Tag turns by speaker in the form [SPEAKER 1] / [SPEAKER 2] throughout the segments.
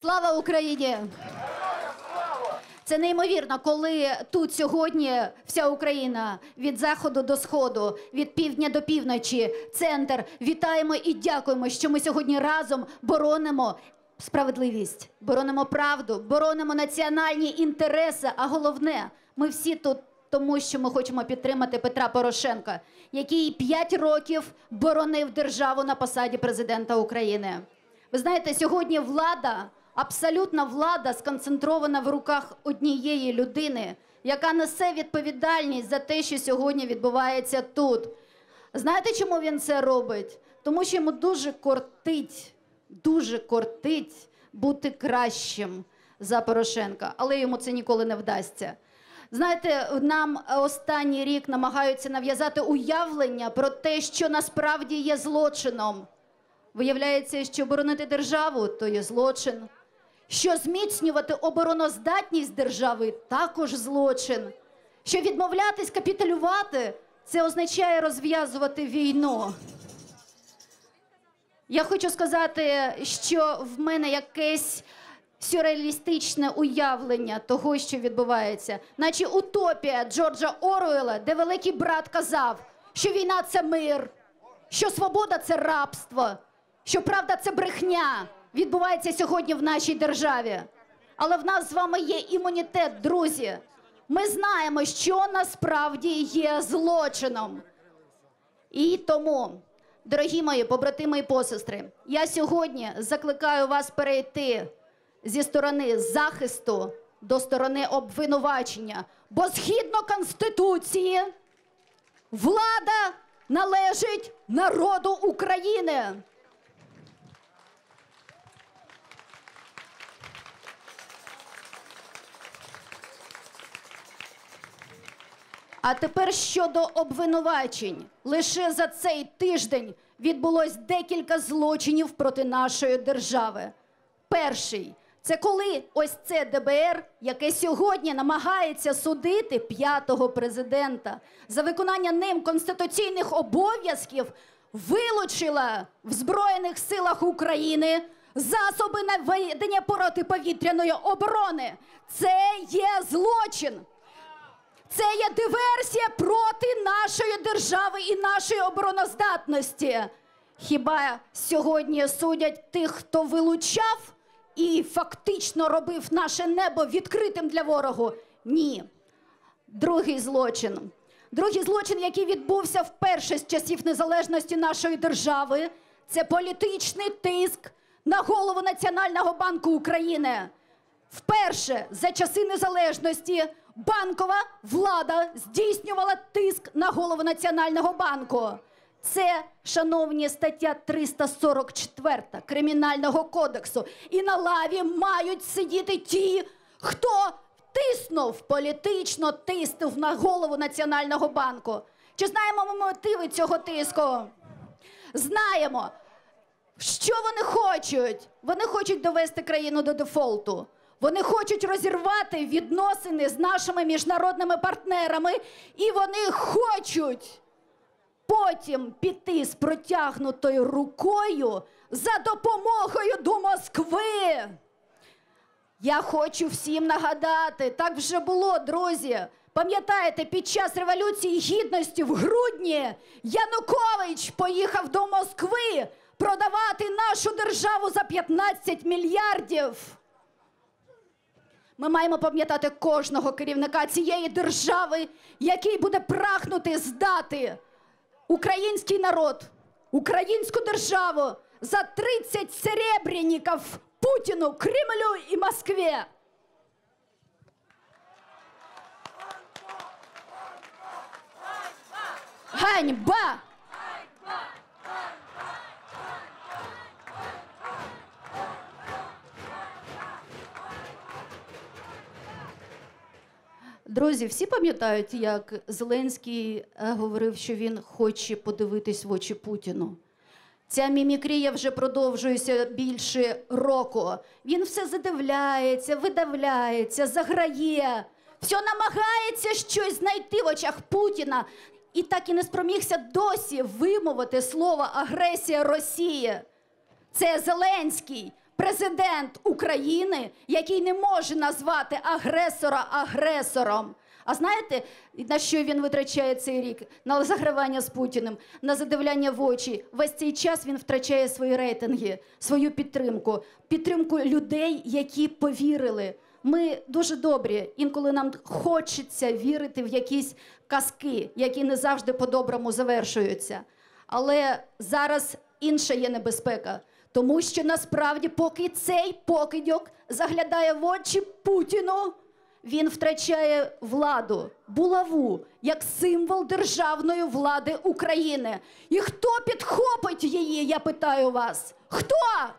[SPEAKER 1] Слава Україні! Це неймовірно, коли тут сьогодні вся Україна від заходу до сходу, від півдня до півночі, центр. Вітаємо і дякуємо, що ми сьогодні разом боронимо справедливість, боронимо правду, боронимо національні інтереси, а головне, ми всі тут тому, що ми хочемо підтримати Петра Порошенка, який 5 років боронив державу на посаді президента України. Ви знаєте, сьогодні влада, абсолютна влада сконцентрована в руках однієї людини, яка несе відповідальність за те, що сьогодні відбувається тут. Знаєте, чому він це робить? Тому що йому дуже кортить бути кращим за Порошенка, але йому це ніколи не вдасться. Знаєте, нам останній рік намагаються нав'язати уявлення про те, що насправді є злочином. Виявляється, що боронити державу – то є злочин. Що зміцнювати обороноздатність держави – також злочин. Що відмовлятись капітулювати – це означає розв'язувати війну. Я хочу сказати, що в мене якесь сюрреалістичне уявлення того, що відбувається. Наче утопія Джорджа Оруелла, де великий брат казав, що війна – це мир, що свобода – це рабство, що правда – це брехня, відбувається сьогодні в нашій державі. Але в нас з вами є імунітет, друзі. Ми знаємо, що насправді є злочином. І тому, дорогі мої побратими і посестри, я сьогодні закликаю вас перейти зі сторони захисту до сторони обвинувачення. Бо згідно Конституції, влада належить народу України. А тепер щодо обвинувачень. Лише за цей тиждень відбулось декілька злочинів проти нашої держави. Перший – це коли ось це ДБР, яке сьогодні намагається судити 5-го президента за виконання ним конституційних обов'язків, вилучила в Збройних силах України засоби наведення протиповітряної оборони. Це є злочин. Це є диверсія проти нашої держави і нашої обороноздатності. Хіба сьогодні судять тих, хто вилучав і фактично робив наше небо відкритим для ворогу? Ні. Другий злочин. Другий злочин, який відбувся вперше з часів незалежності нашої держави, це політичний тиск на голову Національного банку України. Вперше за часи незалежності банкова влада здійснювала тиск на голову Національного банку. Це, шановні, стаття 344 Кримінального кодексу. І на лаві мають сидіти ті, хто тиснув, політично тиснув на голову Національного банку. Чи знаємо ми мотиви цього тиску? Знаємо. Що вони хочуть? Вони хочуть довести країну до дефолту. Вони хочуть розірвати відносини з нашими міжнародними партнерами. І вони хочуть потім піти з протягнутою рукою за допомогою до Москви. Я хочу всім нагадати, так вже було, друзі. Пам'ятаєте, під час Революції Гідності в грудні Янукович поїхав до Москви продавати нашу державу за 15 мільярдів. Ми маємо пам'ятати кожного керівника цієї держави, який буде прагнути здати український народ, українську державу за 30 серебряників Путіну, Кремлю і Москві. Ганьба! Друзі, всі пам'ятають, як Зеленський говорив, що він хоче подивитись в очі Путіну? Ця мімікрія вже продовжується більше року. Він все задивляється, видавляється, заграє. Все намагається щось знайти в очах Путіна. І так і не спромігся досі вимовити слово «агресія Росії». Це Зеленський президент України, який не може назвати агресора агресором. А знаєте, на що він витрачає цей рік? На загравання з Путіним, на задивляння в очі. Весь цей час він втрачає свої рейтинги, свою підтримку. Підтримку людей, які повірили. Ми дуже добрі, інколи нам хочеться вірити в якісь казки, які не завжди по-доброму завершуються. Але зараз інша є небезпека. Тому що насправді, поки цей покидьок заглядає в очі Путіну, він втрачає владу, булаву, як символ державної влади України. І хто підхопить її, я питаю вас? Хто?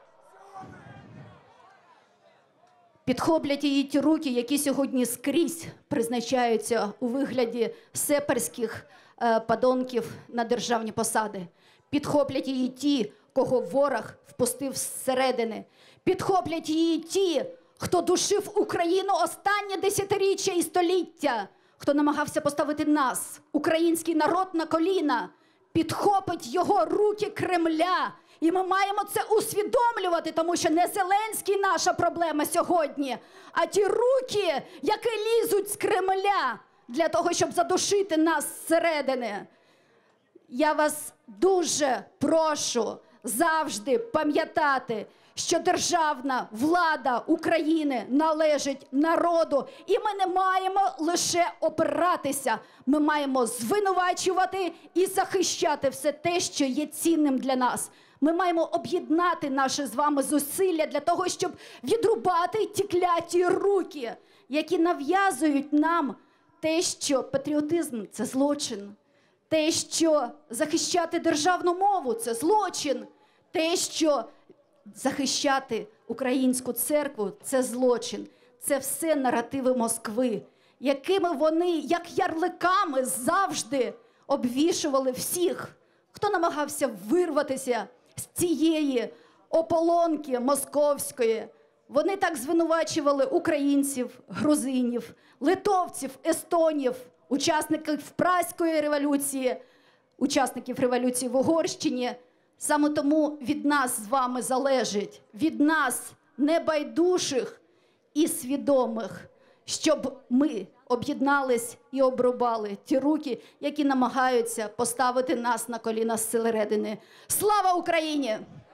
[SPEAKER 1] Підхоплять її ті руки, які сьогодні скрізь призначаються у вигляді сепарських подонків на державні посади. Підхоплять її ті, кого ворог впустив зсередини. Підхоплять її ті, хто душив Україну останнє десятиріччя і століття, хто намагався поставити нас, український народ, на коліна. Підхопить його руки Кремля. І ми маємо це усвідомлювати, тому що не Зеленський наша проблема сьогодні, а ті руки, які лізуть з Кремля для того, щоб задушити нас зсередини. Я вас дуже прошу завжди пам'ятати, що державна влада України належить народу. І ми не маємо лише опиратися. Ми маємо звинувачувати і захищати все те, що є цінним для нас. Ми маємо об'єднати наші з вами зусилля для того, щоб відрубати ті кляті руки, які нав'язують нам те, що патріотизм – це злочин. Те, що захищати державну мову – це злочин. Те, що захищати українську церкву – це злочин. Це все наративи Москви, якими вони, як ярликами, завжди обвішували всіх, хто намагався вирватися з цієї ополонки московської. Вони так звинувачували українців, грузинів, литовців, естонів, учасників Празької революції, учасників революції в Угорщині. Саме тому від нас з вами залежить, від нас, небайдужих і свідомих, щоб ми об'єднались і обрубали ті руки, які намагаються поставити нас на коліна зсередини. Слава Україні!